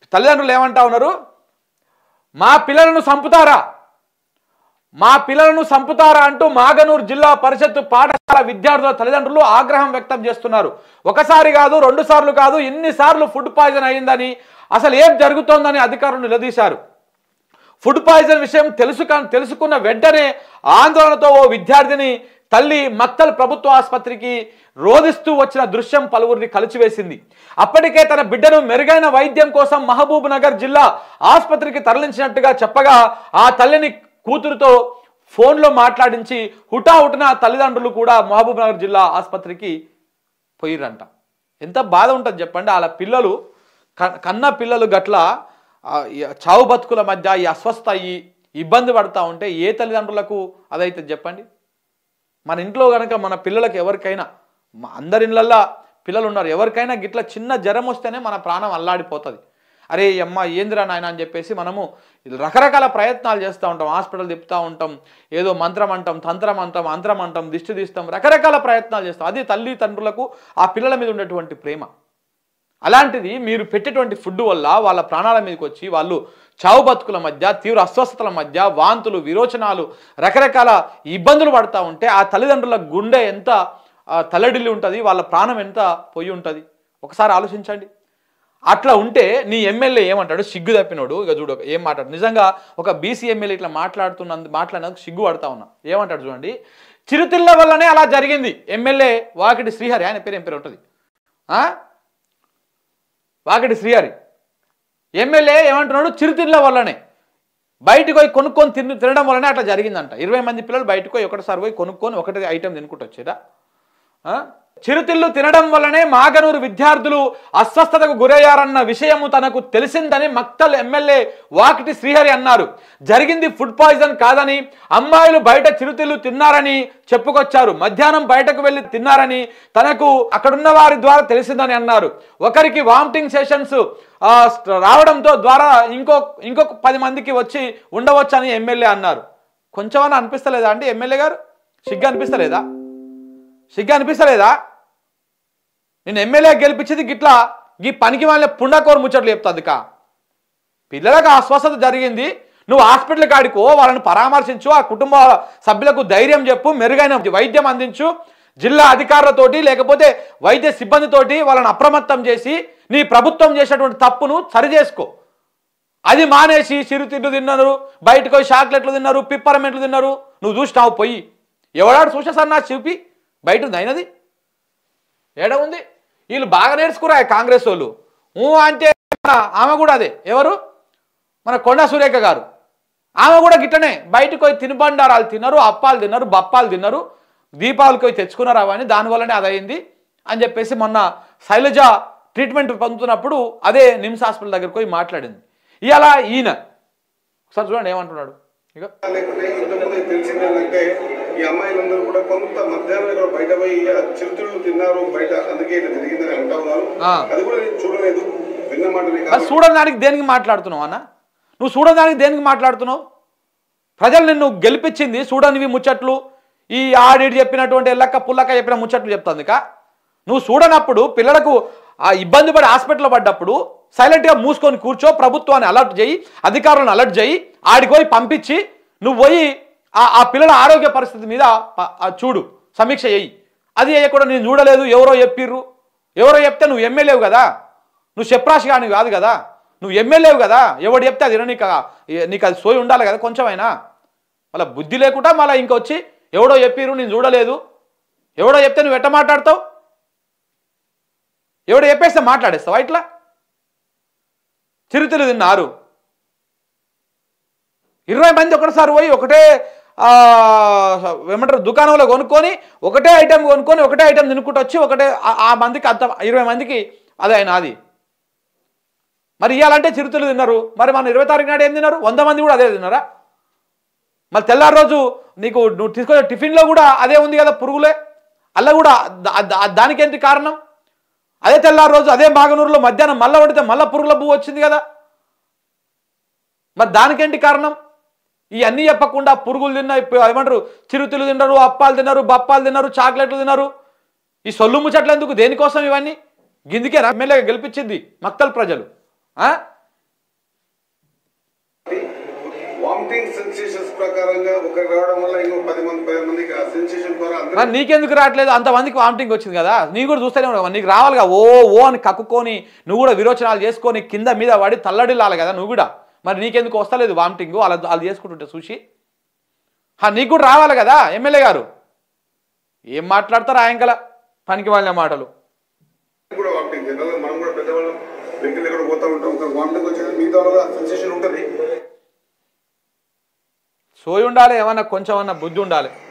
తల్లిదండ్రులు ఏమంటా ఉన్నారు, మా పిల్లలను సంపుతారా అంటూ మాగనూరు జిల్లా పరిషత్ పాఠశాల విద్యార్థుల తల్లిదండ్రులు ఆగ్రహం వ్యక్తం చేస్తున్నారు. ఒకసారి కాదు, 2 సార్లు కాదు, ఎన్నిసార్లు ఫుడ్ పాయిజన్ అయిందని, అసలు ఏం జరుగుతోందని అధికారులు నిలదీశారు. ఫుడ్ పాయిజన్ విషయం తెలుసుకున్న వెంటనే ఆందోళనతో ఓ విద్యార్థిని తల్లి మక్తల్ ప్రభుత్వ ఆసుపత్రికి రోధిస్తూ వచ్చిన దృశ్యం పలువురిని కలిచివేసింది. అప్పటికే తన బిడ్డను మెరుగైన వైద్యం కోసం మహబూబ్ నగర్ జిల్లా ఆసుపత్రికి తరలించినట్టుగా చెప్పగా ఆ తల్లిని కూతురుతో ఫోన్లో మాట్లాడించి హుటాహుటిన తల్లిదండ్రులు కూడా మహబూబ్ నగర్ జిల్లా ఆసుపత్రికి పోయిరంట. ఎంత బాధ ఉంటుంది చెప్పండి. వాళ్ళ పిల్లలు కన్న పిల్లలు గట్ల చావు బతుకుల మధ్య ఈ అస్వస్థ ఇబ్బంది పడతా ఉంటే ఏ తల్లిదండ్రులకు అదైతే చెప్పండి. మన ఇంట్లో కనుక మన పిల్లలకు ఎవరికైనా, అందరి ఇళ్ళల్లో పిల్లలు ఉన్నారు, ఎవరికైనా గిట్ల చిన్న జ్వరం వస్తేనే మన ప్రాణం అల్లాడిపోతుంది. అరే అమ్మ ఏందిరా నాయన అని చెప్పేసి మనము రకరకాల ప్రయత్నాలు చేస్తూ ఉంటాం, హాస్పిటల్ తిప్పుతూ ఉంటాం, ఏదో మంత్రం అంటాం, తంత్రం అంటాం, అంతరం అంటాం, దిష్టి తీస్తాం, రకరకాల ప్రయత్నాలు చేస్తాం. అది తల్లిదండ్రులకు ఆ పిల్లల మీద ఉండేటువంటి ప్రేమ. అలాంటిది మీరు పెట్టేటువంటి ఫుడ్ వల్ల వాళ్ళ ప్రాణాల మీదకి వచ్చి వాళ్ళు చావు బతుకుల మధ్య, తీవ్ర అస్వస్థతల మధ్య, వాంతులు, విరోచనాలు, రకరకాల ఇబ్బందులు పడతా ఉంటే ఆ తల్లిదండ్రుల గుండె ఎంత తల్లడిల్లి ఉంటుంది, వాళ్ళ ప్రాణం ఎంత పోయి ఉంటుంది ఒకసారి ఆలోచించండి. అట్లా ఉంటే నీ ఎమ్మెల్యే ఏమంటాడు, సిగ్గు తప్పినోడు. ఇక చూడు ఏం మాట్లాడు. నిజంగా ఒక బీసీ ఎమ్మెల్యే ఇట్లా మాట్లాడినందుకు సిగ్గు పడతా ఉన్నా. ఏమంటాడు చూడండి, చిరుతిళ్ళ వల్లనే అలా జరిగింది. ఎమ్మెల్యే వాకిటి శ్రీహరి, ఆయన పేరు ఏం పేరు ఉంటుంది, వాకిటి శ్రీహరి ఎమ్మెల్యే ఏమంటున్నాడు, చిరుతిళ్ళ వల్లనే, బయటకు పోయి కొనుక్కొని తినడం వల్లనే అట్లా జరిగిందంట. 20 మంది పిల్లలు బయటకు పోయి ఒకటిసారి పోయి కొనుక్కొని ఒకటి ఐటెం తినుకుంటూ వచ్చేదా. చిరుతిళ్ళు తినడం వల్లనే మాగనూరు విద్యార్థులు అస్వస్థతకు గురయ్యారన్న విషయము తనకు తెలిసిందని మక్తల్ ఎమ్మెల్యే వాకిటి శ్రీహరి అన్నారు. జరిగింది ఫుడ్ పాయిజన్ కాదని, అమ్మాయిలు బయట చిరుతిళ్ళు తిన్నారని చెప్పుకొచ్చారు. మధ్యాహ్నం బయటకు వెళ్ళి తిన్నారని తనకు అక్కడున్న వారి ద్వారా తెలిసిందని అన్నారు. ఒకరికి వామిటింగ్ సెషన్స్ రావడంతో ద్వారా ఇంకొక 10 మందికి వచ్చి ఉండవచ్చని ఎమ్మెల్యే అన్నారు. కొంచెమన్నా అనిపిస్తలేదా అండి ఎమ్మెల్యే గారు? సిగ్గు అనిపిస్తలేదా? నేను ఎమ్మెల్యే గెలిపించింది గిట్లా ఈ పనికి వాళ్ళ పుండకోరు ముచ్చట్లు చెప్తుంది. పిల్లలకు అస్వస్థత జరిగింది, నువ్వు హాస్పిటల్ కాడికో, వాళ్ళని పరామర్శించు, ఆ కుటుంబ సభ్యులకు ధైర్యం చెప్పు, మెరుగైన వైద్యం అందించు, జిల్లా అధికారులతోటి లేకపోతే వైద్య సిబ్బందితోటి వాళ్ళని అప్రమత్తం చేసి నీ ప్రభుత్వం చేసినటువంటి తప్పును సరిచేసుకో. అది మానేసి చిరుతిళ్ళు తిన్నారు, బయటకు పోయి చాక్లెట్లు తిన్నారు, పిప్పరమెంట్లు తిన్నారు. నువ్వు చూసినావు పోయి, ఎవడాడు చూసా సార్ నా చూపి బయట ఉంది అయినది ఏడ ఉంది. వీళ్ళు బాగా నేర్చుకురా కాంగ్రెస్ వాళ్ళు. అంటే ఆమె కూడా అదే, ఎవరు మన కొండా సురేఖ గారు, ఆమె కూడా గిట్టనే బయటకు పోయి తినుబండారాలు తిన్నారు, అప్పాలు తిన్నారు, బప్పాలు తిన్నారు, దీపావళికి పోయి తెచ్చుకున్నారు అవన్నీ, దానివల్లనే అదయింది అని చెప్పేసి మొన్న శైలజ ట్రీట్మెంట్ పొందుతున్నప్పుడు అదే నిమ్స్ హాస్పిటల్ దగ్గరికి పోయి మాట్లాడింది. ఇలా ఈయన ఒకసారి చూడండి ఏమంటున్నాడు. ఇక తెలిసిందంటే ఈ అమ్మాయిలందరూ కూడా కొంత మధ్యాహ్నం బయట పోయి చిరుతిళ్ళు తిన్నారు బయట, అందుకే ఇలా జరిగిందని అంటా ఉన్నారు. అది కూడా నేను చూడలేదు, విన్నమాట. చూడడానికి దేనికి మాట్లాడుతున్నావు అన్న? నువ్వు చూడడానికి దేనికి మాట్లాడుతున్నావు? ప్రజలు నిన్ను గెలిపించింది చూడనివి ముచ్చట్లు, ఈ ఆడిట్ చెప్పినటువంటి ఎల్లక్క పుల్లక్క చెప్పిన ముచ్చట్లు చెప్తుంది. నువ్వు చూడనప్పుడు పిల్లలకు ఆ ఇబ్బంది పడి హాస్పిటల్లో పడ్డప్పుడు సైలెంట్గా మూసుకొని కూర్చో, ప్రభుత్వాన్ని అలర్ట్ చేయి, అధికారులను అలర్ట్ చేయి, ఆడికి పోయి పంపించి నువ్వు పోయి ఆ పిల్లల ఆరోగ్య పరిస్థితి మీద చూడు, సమీక్ష చేయి. అది చేయకుండా నేను చూడలేదు, ఎవరో చెప్తే నువ్వు ఎమ్మెల్యేవు కదా, నువ్వు చెప్పరాశి కానీ కాదు కదా, నువ్వు ఎమ్మెల్యేవు కదా, ఎవడు చెప్తే అది నీకు అది సోయి ఉండాలి కదా కొంచెమైనా. మళ్ళీ బుద్ధి లేకుండా మళ్ళీ ఇంకొచ్చి ఎవడో చెప్పిర్రు నేను చూడలేదు, ఎవడో చెప్తే నువ్వు ఎట్ట మాట్లాడతావు? ఎవడో చెప్పేస్తే మాట్లాడేస్తావా ఇట్లా? చిరుతిళ్ళు తిన్నారు 20 మంది ఒకటిసారి పోయి ఒకటే ఏమంటారు దుకాణంలో కొనుక్కొని ఒకటే ఐటెం కొనుక్కొని ఒకటే ఐటెం తినుకుంటూ వచ్చి ఒకటే ఆ మందికి అంత 20 మందికి అదే అయినా అది. మరి ఇవ్వాలంటే చిరుతిళ్ళు తిన్నారు, మరి మన 20 తారీఖు నాడు ఏం తిన్నారు? 100 మంది కూడా అదే తిన్నారా? మరి తెల్లారి రోజు నువ్వు తీసుకొచ్చే టిఫిన్లో కూడా అదే ఉంది కదా, పురుగులే. అలా కూడా దానికేంటి కారణం? అదే తెల్లారి రోజు అదే మాగనూరులో మధ్యాహ్నం మళ్ళీ వండితే మళ్ళీ పురుగుల పువ్వు వచ్చింది కదా, మరి దానికేంటి కారణం? ఇవన్నీ చెప్పకుండా పురుగులు తిన్నా, ఏమంటారు చిరుతిళ్ళు తిన్నారు, అప్పాలు తిన్నారు, బప్పాలు తిన్నారు, చాక్లెట్లు తిన్నారు. ఈ సొల్లు ముచ్చట్లు ఎందుకు? దేనికోసం ఇవన్నీ? గిందికే ఎమ్మెల్యేగా గెలిపించింది మక్తల్ ప్రజలు. వామిటింగ్ సెన్సేషన్స్ ప్రకారంగా ఒకరికి రావడం వల్ల ఇంకో 10 మందికి ఆ సెన్సేషన్ ద్వారా మరి నీకెందుకు రావట్లేదు? అంతమందికి వామిటింగ్ వచ్చింది కదా, నీకు కూడా చూస్తూనే ఉన్నావు, నీకు రావాలిగా. ఓ ఓ అని కక్కుకొని నువ్వు కూడా విరోచనాలు చేసుకొని కింద మీద పడి తల్లడిల్లాలి కదా నువ్వు కూడా. మరి నీకెందుకు వస్తలేదు వామిటింగ్? వాళ్ళు చేసుకుంటుంటే చూసి నీకు కూడా రావాలి కదా. ఎమ్మెల్యే గారు ఏం మాట్లాడతారు ఆయంకల పనికి వాళ్ళ మాటలు. కూడా వామిటింగ్ మనం కూడా పెద్దవాళ్ళం వెహికల్ ఎక్కడ పోతా ఉంటాం, ఒక వామిటింగ్ వచ్చేది మిగతా సెన్సేషన్ ఉంటుంది. సోయి ఉండాలి, ఏమన్నా కొంచెం అన్న బుద్ధి ఉండాలి.